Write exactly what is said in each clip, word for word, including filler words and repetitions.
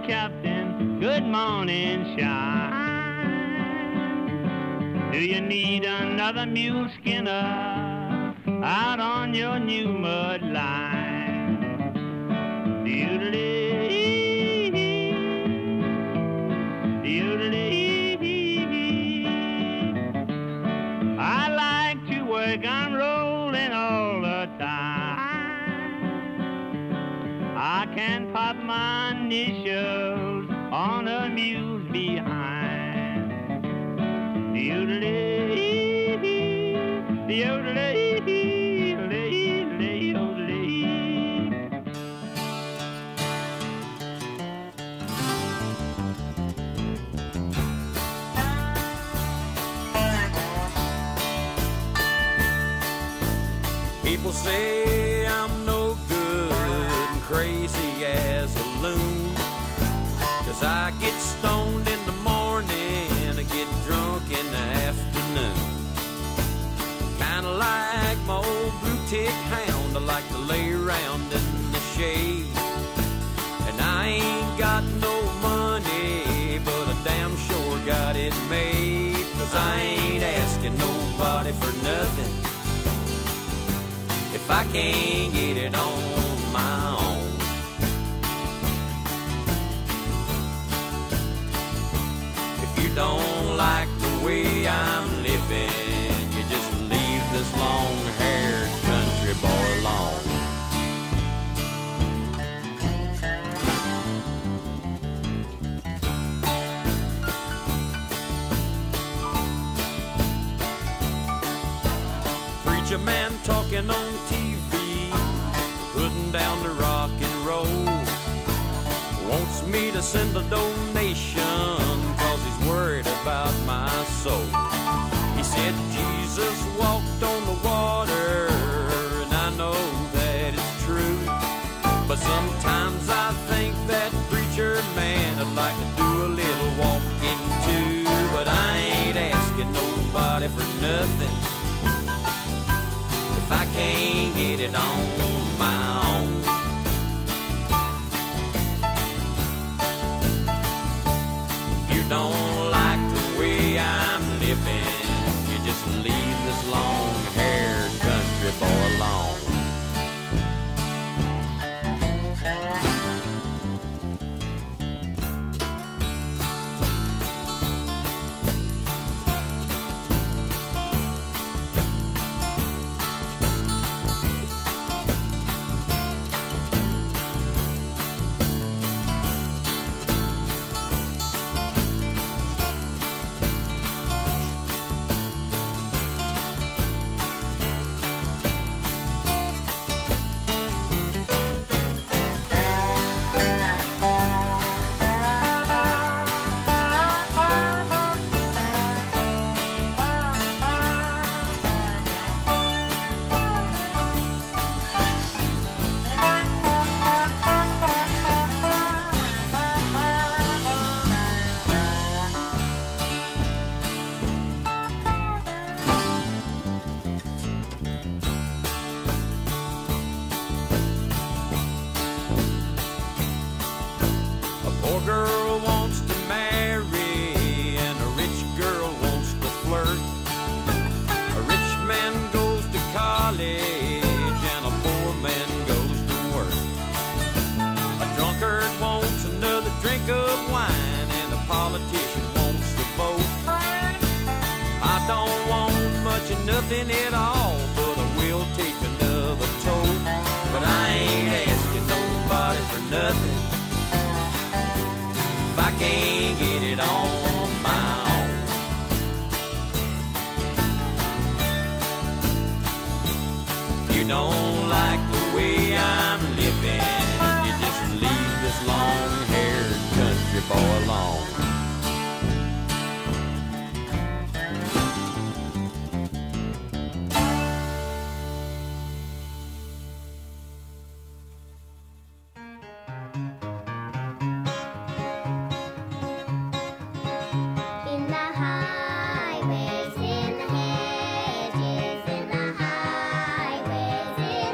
Captain, good morning, shine. Do you need another mule skinner out on your new mud line? Doodle-dee, doodle-dee. I like to work on rolling all the time. I can pop my initials on a mule's behind. Doodle-dee, doodle-dee, doodle-dee, doodle-dee. People say I'm no good and crazy as a loon, 'cause I get stoned in the morning and I get drunk in the afternoon. Kinda like my old blue tick hound, I like to lay around in the shade. And I ain't got no money, but I damn sure got it made, 'cause I ain't asking nobody for nothing if I can't get it on my own. If you don't like the way I'm living, you just leave this long-haired country boy alone. Preacher man talking on T V, putting down the rock and roll, wants me to send a donation 'cause he's worried about my soul. He said Jesus walked on the water, and I know that it's true, but sometimes I think that preacher man would like to do a little walking too. But I ain't asking nobody for nothing if I can't get it on my own. If you don't like the way I'm living, you just leave this long-haired country boy alone. poor girl wants to marry and a rich girl wants to flirt. A rich man goes to college and a poor man goes to work. A drunkard wants another drink of wine and a politician wants to vote. I don't want much of nothing at all, but I will take another toast. But I ain't asking nobody for nothing if I can't get it on my own. You don't like the way I'm living, you just leave this long-haired country boy alone. In the highways, in the hedges, in the highways, in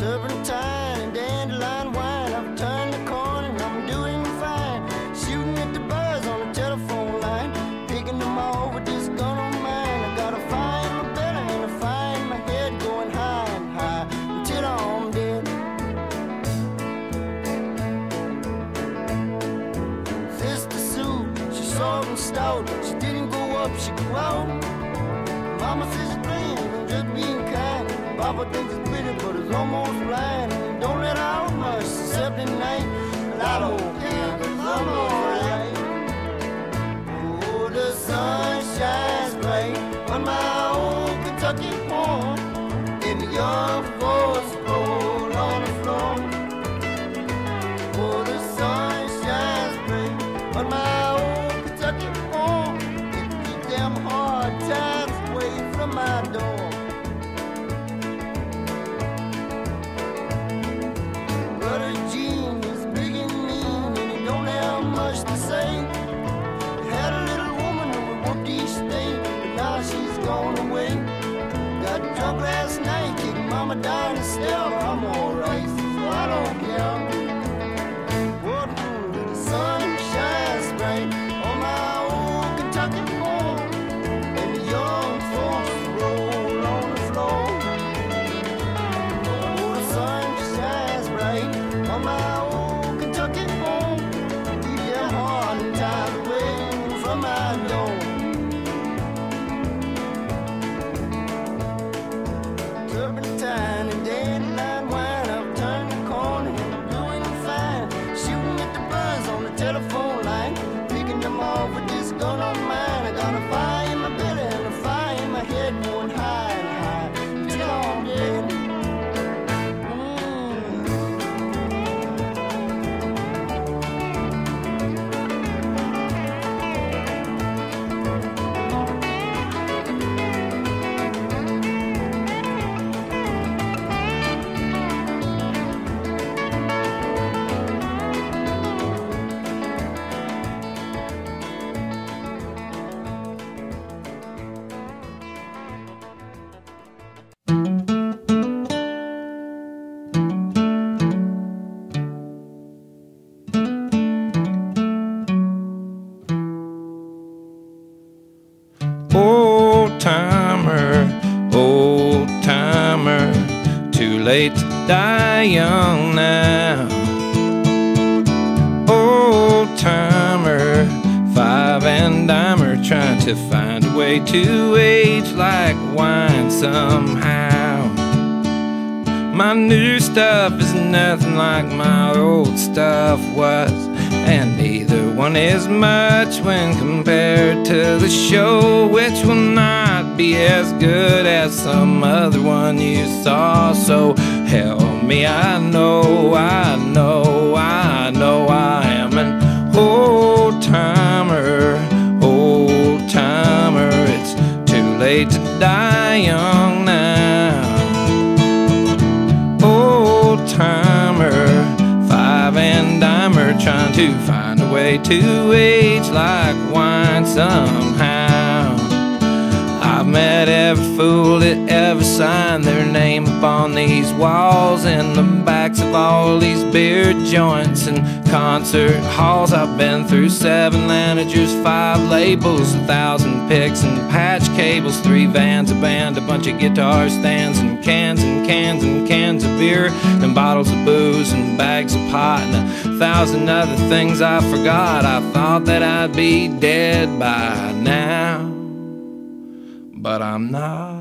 Turpentine and dandelion wine. I've turned the corner and I'm doing fine. Shooting at the birds on the telephone line, picking them off with this gun on mine. I gotta find my belly and I find my head, going high and high until I'm dead. Sister Sue, she's short and stout. She didn't go up, she grew out. Mama says she's playing, I'm just being kind. Papa thinks it's pretty, but it's almost blind. And don't let out much, except at night. But I don't care, cause I'm alright. Oh, the sun shines bright on my old Kentucky porch, and the young folks roll on the floor. Oh, the sun shines bright on my old Kentucky porch, and keep them hard times away from my door. Brother Gene is big and mean, and he don't have much to say. He had a little woman who would work each day, but now she's gone away. Got drunk last night, kicked mama down the stairs. I'm alright, so I don't care. What the sun shines bright on my old Kentucky porch, and the young folks roll on the floor. Oh, the sun shines bright on my old Kentucky home, keep them hard and tied away from my door. Turpentine and dandelion wine. I've turned the corner and I'm doing fine. Shooting at the birds on the telephone line, picking them off with this gun on mine. I got a fire in my belly and a fire in my head, going high and high until I'm dead. Old timer, old timer, too late to die young now. Old timer, five and dimer, trying to find a way to age like wine somehow. My new stuff is nothing like my old stuff was, and neither one is much when compared to the show, which will not be as good as some other one you saw. So help me, I know, I know, I know I am an old timer, old timer. It's too late to die young now. Old timer, five and dimer, trying to find a way to age like wine somehow. I've met every fool that ever signed their name upon these walls, in the backs of all these beer joints and concert halls. I've been through seven managers, five labels, a thousand picks and patch cables, three vans, a band, a bunch of guitar stands, and cans and cans and cans of beer, and bottles of booze and bags of pot, and a thousand other things I forgot. I thought that I'd be dead by now, but I'm not.